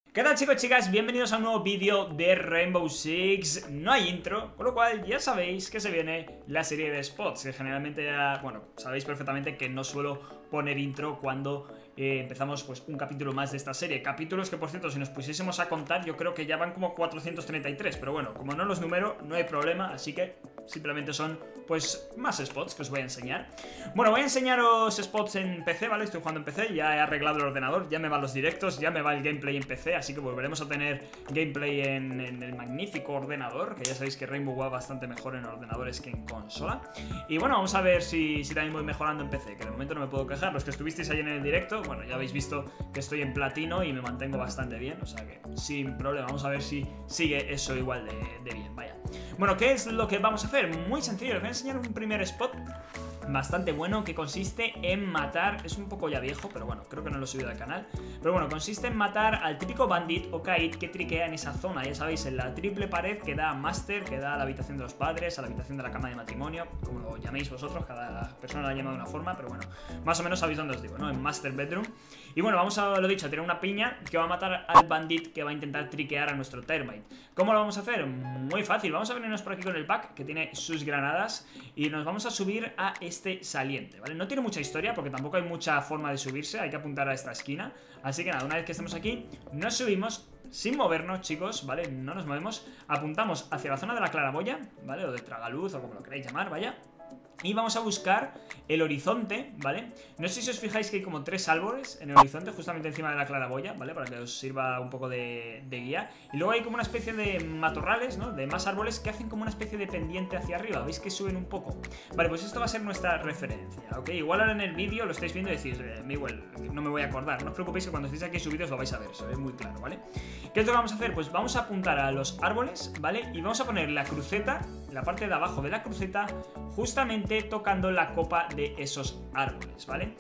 ¿Qué tal, chicos, chicas? Bienvenidos a un nuevo vídeo de Rainbow Six. No hay intro, con lo cual ya sabéis que se viene la serie de spots, que generalmente ya, bueno, sabéis perfectamente que no suelo poner intro cuando empezamos pues un capítulo más de esta serie. Capítulos que, por cierto, si nos pusiésemos a contar, yo creo que ya van como 433, pero bueno, como no los numero, no hay problema, así que simplemente son pues más spots que os voy a enseñar. Bueno, voy a enseñaros spots en PC, ¿vale? Estoy jugando en PC, ya he arreglado el ordenador, ya me van los directos, ya me va el gameplay en PC, así que volveremos a tener gameplay en el magnífico ordenador, que ya sabéis que Rainbow va bastante mejor en ordenadores que en consola. Y bueno, vamos a ver si también voy mejorando en PC, que de momento no me puedo quejar. Los que estuvisteis ahí en el directo, bueno, ya habéis visto que estoy en platino y me mantengo bastante bien, o sea que sin problema. Vamos a ver si sigue eso igual de bien, vaya. Bueno, ¿qué es lo que vamos a hacer? Muy sencillo, les voy a enseñar un primer spot bastante bueno que consiste en matar, es un poco ya viejo, pero bueno, creo que no lo he subido al canal, pero bueno, consiste en matar al típico bandit o kaid que triquea en esa zona, ya sabéis, en la triple pared que da a Master, que da a la habitación de los padres, a la habitación de la cama de matrimonio, como lo llaméis vosotros, cada persona la llama de una forma, pero bueno, más o menos sabéis dónde os digo, ¿no? En Master Bedroom. Y bueno, vamos a, lo dicho, a tirar una piña que va a matar al bandit que va a intentar triquear a nuestro termite. ¿Cómo lo vamos a hacer? Muy fácil, vamos a venirnos por aquí con el pack que tiene sus granadas y nos vamos a subir a este saliente, ¿vale? No tiene mucha historia porque tampoco hay mucha forma de subirse, hay que apuntar a esta esquina. Así que nada, una vez que estemos aquí, nos subimos sin movernos, chicos, ¿vale? No nos movemos, apuntamos hacia la zona de la claraboya, ¿vale? O de tragaluz o como lo queráis llamar, vaya. Y vamos a buscar el horizonte, ¿vale? No sé si os fijáis que hay como 3 árboles en el horizonte, justamente encima de la claraboya, ¿vale? Para que os sirva un poco de guía. Y luego hay como una especie de matorrales, ¿no? De más árboles que hacen como una especie de pendiente hacia arriba. ¿Veis que suben un poco? Vale, pues esto va a ser nuestra referencia, ¿ok? Igual ahora en el vídeo lo estáis viendo y decís, Miguel, no me voy a acordar. No os preocupéis que cuando estéis aquí subidos lo vais a ver, se ve muy claro, ¿vale? ¿Qué es lo que vamos a hacer? Pues vamos a apuntar a los árboles, ¿vale? Y vamos a poner la cruceta, la parte de abajo de la cruceta, justamente tocando la copa de esos árboles, ¿vale?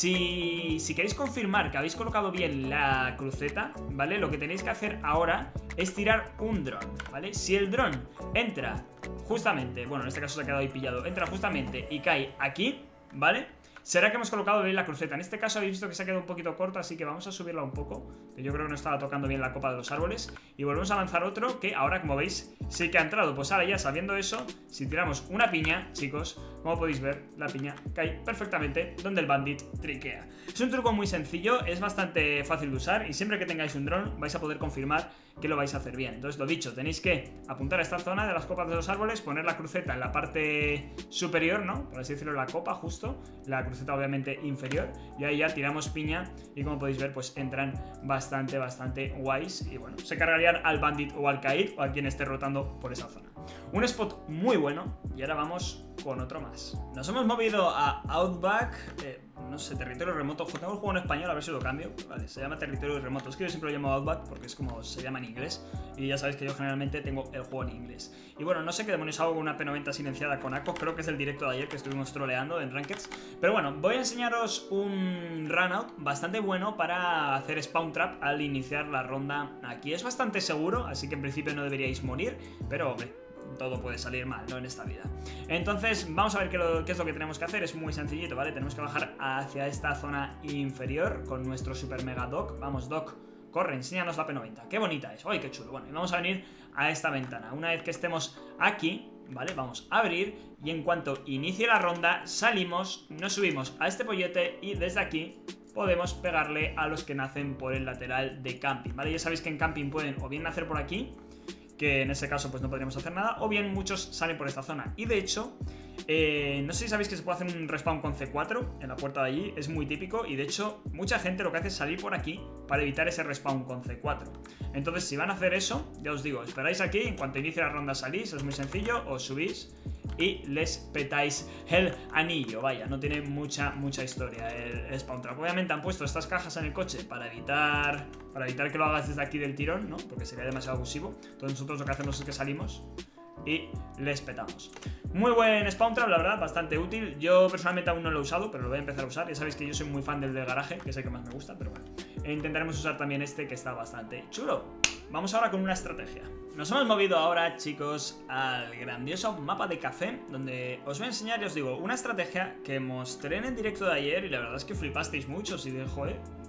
Si queréis confirmar que habéis colocado bien la cruceta, ¿vale? Lo que tenéis que hacer ahora es tirar un dron, ¿vale? Si el dron entra justamente, bueno, en este caso se ha quedado ahí pillado, entra justamente y cae aquí, ¿vale? Será que hemos colocado bien la cruceta. En este caso habéis visto que se ha quedado un poquito corta, así que vamos a subirla un poco, que yo creo que no estaba tocando bien la copa de los árboles. Y volvemos a lanzar otro que ahora, como veis, sí que ha entrado. Pues ahora ya sabiendo eso, si tiramos una piña, chicos, como podéis ver, la piña cae perfectamente donde el bandit triquea. Es un truco muy sencillo, es bastante fácil de usar y siempre que tengáis un dron vais a poder confirmar que lo vais a hacer bien. Entonces, lo dicho, tenéis que apuntar a esta zona de las copas de los árboles, poner la cruceta en la parte superior, ¿no? Por así decirlo, la copa justo, la cruceta obviamente inferior, y ahí ya tiramos piña y como podéis ver, pues entran bastante guays y bueno, se cargarían al bandit o al kaid o a quien esté rotando por esa zona. Un spot muy bueno y ahora vamos con otro más. Nos hemos movido a Outback, no sé, territorio remoto. Tengo el juego en español, a ver si lo cambio. Vale, se llama territorio remoto. Es que yo siempre lo llamo Outback porque es como se llama en inglés. Y ya sabéis que yo generalmente tengo el juego en inglés. Y bueno, no sé qué demonios hago con una P90 silenciada con ACO. Creo que es el directo de ayer que estuvimos troleando en Rankeds. Pero bueno, voy a enseñaros un runout bastante bueno para hacer spawn trap al iniciar la ronda aquí. Es bastante seguro, así que en principio no deberíais morir. Pero hombre, todo puede salir mal, ¿no? En esta vida. Entonces, vamos a ver qué es lo que tenemos que hacer. Es muy sencillito, ¿vale? Tenemos que bajar hacia esta zona inferior con nuestro super mega dock. Vamos, dock, corre, enséñanos la P90. Qué bonita es, ¡ay, qué chulo! Bueno, y vamos a venir a esta ventana. Una vez que estemos aquí, ¿vale? Vamos a abrir y en cuanto inicie la ronda, salimos, nos subimos a este pollete y desde aquí podemos pegarle a los que nacen por el lateral de camping, ¿vale? Ya sabéis que en camping pueden o bien nacer por aquí, que en ese caso pues no podríamos hacer nada, o bien muchos salen por esta zona. Y de hecho, no sé si sabéis que se puede hacer un respawn con C4 en la puerta de allí, es muy típico. Y de hecho, mucha gente lo que hace es salir por aquí para evitar ese respawn con C4. Entonces, si van a hacer eso, ya os digo, esperáis aquí, en cuanto inicie la ronda salís, es muy sencillo, os subís y les petáis el anillo. Vaya, no tiene mucha historia el spawn trap. Obviamente han puesto estas cajas en el coche para evitar que lo hagas desde aquí del tirón, ¿no? Porque sería demasiado abusivo. Entonces nosotros lo que hacemos es que salimos y les petamos. Muy buen spawn trap, la verdad, bastante útil. Yo personalmente aún no lo he usado, pero lo voy a empezar a usar. Ya sabéis que yo soy muy fan del de garaje, que es el que más me gusta, pero bueno. Intentaremos usar también este, que está bastante chulo. Vamos ahora con una estrategia. Nos hemos movido ahora, chicos, al grandioso mapa de café, donde os voy a enseñar, ya os digo, una estrategia que mostré en el directo de ayer y la verdad es que flipasteis mucho. Y de, joder,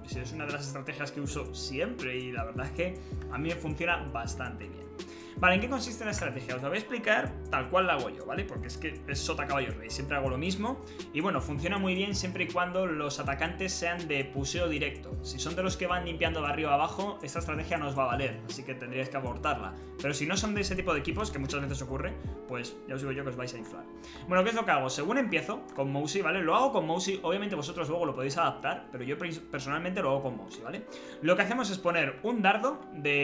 Si es una de las estrategias que uso siempre y la verdad es que a mí me funciona bastante bien. Vale, ¿en qué consiste la estrategia? Os la voy a explicar tal cual la hago yo, ¿vale? Porque es que es sota caballo rey, siempre hago lo mismo. Y bueno, funciona muy bien siempre y cuando los atacantes sean de puseo directo. Si son de los que van limpiando de arriba a abajo, esta estrategia no os va a valer, así que tendríais que abortarla. Pero si no son de ese tipo de equipos, que muchas veces ocurre, pues ya os digo yo que os vais a inflar. Bueno, ¿qué es lo que hago? Según empiezo con Mousy, ¿vale? Lo hago con Mousy, obviamente vosotros luego lo podéis adaptar, pero yo personalmente lo hago con Mousy, ¿vale? Lo que hacemos es poner un dardo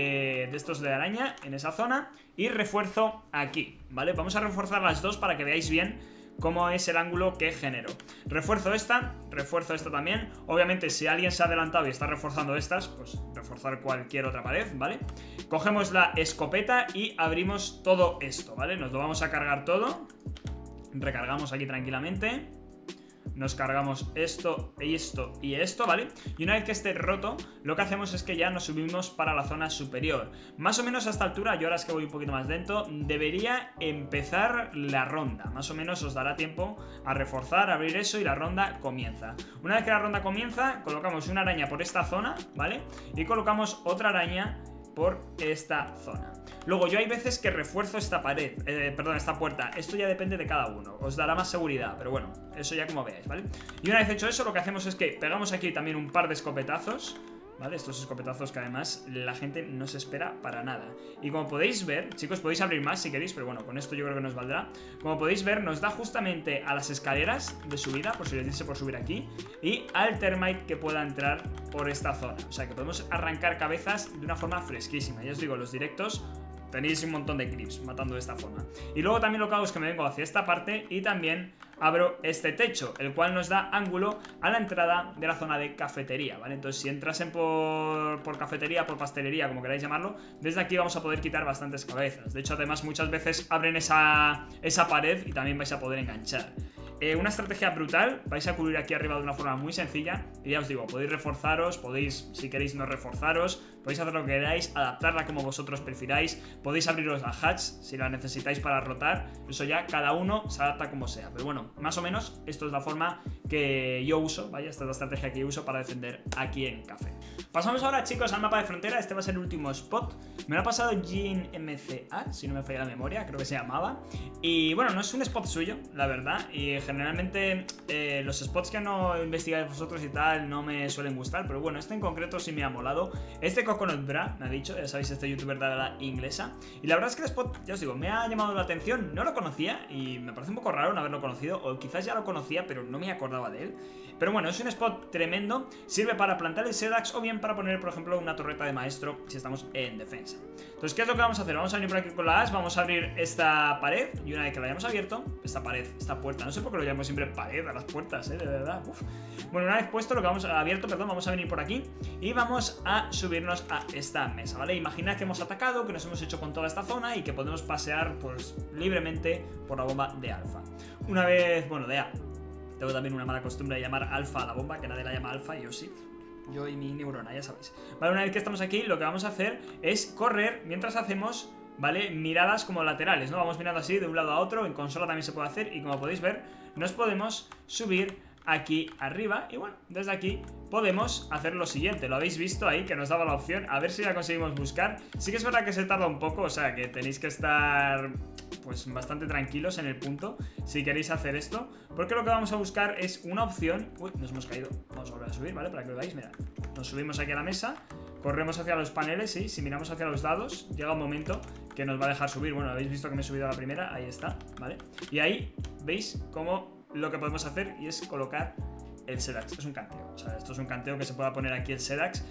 de estos de araña en esa zona y refuerzo aquí, ¿vale? Vamos a reforzar las dos para que veáis bien cómo es el ángulo que genero. Refuerzo esta también. Obviamente si alguien se ha adelantado y está reforzando estas, pues reforzar cualquier otra pared, ¿vale? Cogemos la escopeta y abrimos todo esto, ¿vale? Nos lo vamos a cargar todo. Recargamos aquí tranquilamente. Nos cargamos esto y esto y esto, ¿vale? Y una vez que esté roto, lo que hacemos es que ya nos subimos para la zona superior. Más o menos a esta altura, yo ahora es que voy un poquito más lento, debería empezar la ronda. Más o menos os dará tiempo a reforzar, a abrir eso y la ronda comienza. Una vez que la ronda comienza, colocamos una araña por esta zona, ¿vale? Y colocamos otra araña por esta zona. Luego yo hay veces que refuerzo esta pared, perdón, esta puerta. Esto ya depende de cada uno, os dará más seguridad, pero bueno, eso ya como veáis, ¿vale? Y una vez hecho eso, lo que hacemos es que pegamos aquí también un par de escopetazos, ¿vale? Estos escopetazos que además la gente no se espera para nada. Y como podéis ver, chicos, podéis abrir más si queréis, pero bueno, con esto yo creo que nos valdrá. Como podéis ver, nos da justamente a las escaleras de subida, por si les diese por subir aquí, y al termite que pueda entrar por esta zona. O sea que podemos arrancar cabezas de una forma fresquísima. Ya os digo, los directos tenéis un montón de creeps matando de esta forma. Y luego también lo que hago es que me vengo hacia esta parte y también abro este techo, el cual nos da ángulo a la entrada de la zona de cafetería, ¿vale? Entonces si entrasen por cafetería, por pastelería, como queráis llamarlo, desde aquí vamos a poder quitar bastantes cabezas. De hecho, además, muchas veces abren esa pared y también vais a poder enganchar. Una estrategia brutal, vais a cubrir aquí arriba de una forma muy sencilla. Y ya os digo, podéis reforzaros, podéis, si queréis, no reforzaros, podéis hacer lo que queráis, adaptarla como vosotros prefiráis. Podéis abriros la hatch si la necesitáis para rotar. Eso ya cada uno se adapta como sea. Pero bueno, más o menos esto es la forma que yo uso, vaya, esta es la estrategia que yo uso para defender aquí en Café. Pasamos ahora, chicos, al mapa de frontera. Este va a ser el último spot. Me lo ha pasado Jin MCA, si no me falla la memoria, creo que se llamaba. Y bueno, no es un spot suyo, la verdad. Y generalmente los spots que no investigáis vosotros y tal no me suelen gustar. Pero bueno, este en concreto sí me ha molado. Este Coconut Bra, me ha dicho, ya sabéis, este youtuber de la inglesa. Y la verdad es que el spot, ya os digo, me ha llamado la atención. No lo conocía y me parece un poco raro no haberlo conocido. O quizás ya lo conocía, pero no me acordaba de él. Pero bueno, es un spot tremendo. Sirve para plantar el Sedax o bien para poner, por ejemplo, una torreta de maestro si estamos en defensa. Entonces, ¿qué es lo que vamos a hacer? Vamos a venir por aquí con la as, vamos a abrir esta pared. Y una vez que la hayamos abierto, esta pared, esta puerta, no sé por qué lo llamo siempre pared a las puertas, de verdad. Uf. Bueno, una vez puesto lo que vamos a abierto, perdón, vamos a venir por aquí y vamos a subirnos a esta mesa, ¿vale? Imaginad que hemos atacado, que nos hemos hecho con toda esta zona y que podemos pasear, pues, libremente por la bomba de alfa. Una vez, bueno, de A. Tengo también una mala costumbre de llamar alfa a la bomba, que nadie la llama alfa y yo sí. Yo y mi neurona, ya sabéis. Vale, una vez que estamos aquí, lo que vamos a hacer es correr mientras hacemos, ¿vale? Miradas como laterales, ¿no? Vamos mirando así de un lado a otro, en consola también se puede hacer y como podéis ver, nos podemos subir aquí arriba y bueno, desde aquí podemos hacer lo siguiente. Lo habéis visto ahí, que nos daba la opción, a ver si la conseguimos buscar. Sí que es verdad que se tarda un poco, o sea que tenéis que estar pues bastante tranquilos en el punto si queréis hacer esto, porque lo que vamos a buscar es una opción. Uy, nos hemos caído, vamos a volver a subir, ¿vale? Para que lo veáis, mirad, nos subimos aquí a la mesa, corremos hacia los paneles, sí, si miramos hacia los dados, llega un momento que nos va a dejar subir. Bueno, habéis visto que me he subido a la primera, ahí está, ¿vale? Y ahí veis cómo lo que podemos hacer y es colocar el Sedax. Es un canteo, o sea, esto es un canteo que se pueda poner aquí el Sedax.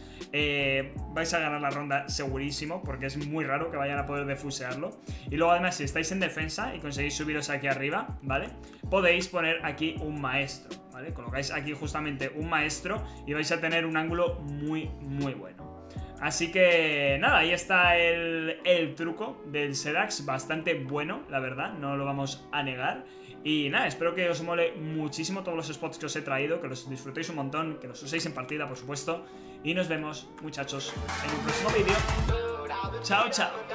Vais a ganar la ronda segurísimo, porque es muy raro que vayan a poder defusearlo. Y luego además, si estáis en defensa y conseguís subiros aquí arriba, ¿vale? Podéis poner aquí un maestro, ¿vale? Colocáis aquí justamente un maestro y vais a tener un ángulo muy, muy bueno. Así que nada, ahí está el truco del Sedax, bastante bueno, la verdad, no lo vamos a negar. Y nada, espero que os mole muchísimo todos los spots que os he traído, que los disfrutéis un montón, que los uséis en partida, por supuesto. Y nos vemos, muchachos, en un próximo vídeo. Chao, chao.